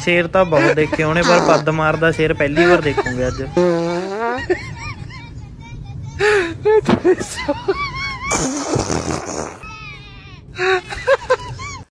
शेर तो बहुत देखे होने पर पद मारदा शेर पहली बार देखूंगे अज।